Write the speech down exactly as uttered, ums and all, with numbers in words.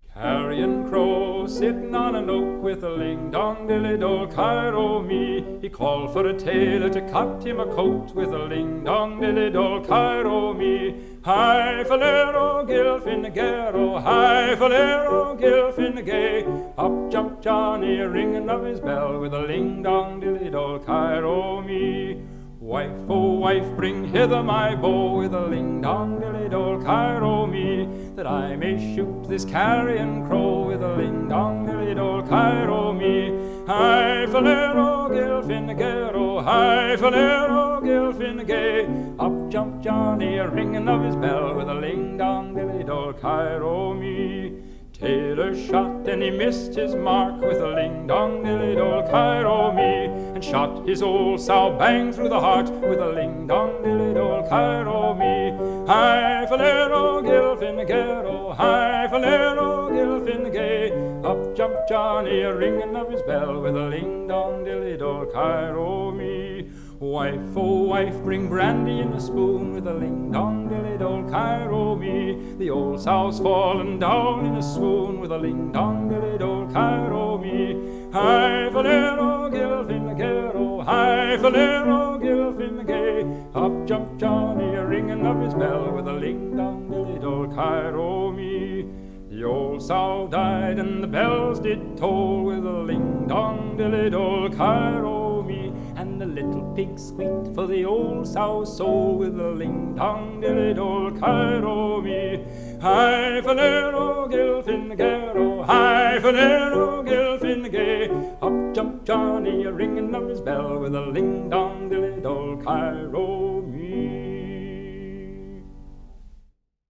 Carrion Crow, sitting on an oak with a ling-dong-dilly-dole, Cairo me. He called for a tailor to cut him a coat with a ling-dong-dilly-dole, Cairo me. Hi, falero, gilfinagero, hi, falero, gilfinagay. Up jumped Johnny, ringing of his bell with a ling-dong-dilly-dole, Cairo me. Wife, oh wife, bring hither my bow with a ling-dong-dilly-dole, Cairo me, that I may shoot this carrion crow with a ling-dong-dilly-dole, Cairo me. Hi, falero, gilfinagero, hi, falero, gilfinagay. Up jumped Johnny, a ringing of his bell with a ling-dong-dilly-dole, Cairo me. Tailor shot and he missed his mark with a ling-dong-dilly-dole, Cairo me, and shot his old sow bang through the heart with a ling-dong-dilly-dole, Cairo me. Hi, falero, gilfinagero, hi, falero, gilfinagay. Up jumped Johnny, a ringing of his bell with a ling-dong-dilly-dole, Cairo me. Wife, oh wife, bring brandy in a spoon with a ling-dong-dilly-dole, Cairo me. The old sow's fallen down in a swoon with a ling-dong-dilly-dole, Cairo me. Hi, falero, gilfinagero, hi, falero, gilfinagay. Up jumped Johnny, a ringing of his bell with a ling-dong-dilly-dole, Cairo me. The old sow died and the bells did toll with a ling-dong-dilly-dole, Cairo me. And the little pig squeaked for the old sow's soul with a ling-dong-dilly-dole, Cairo me. Hi, falero, gilfinagero, hi, falero, gilfinagay. Up jumped Johnny, a ringing of his bell with a ling-dong-dilly-dole, Cairo me.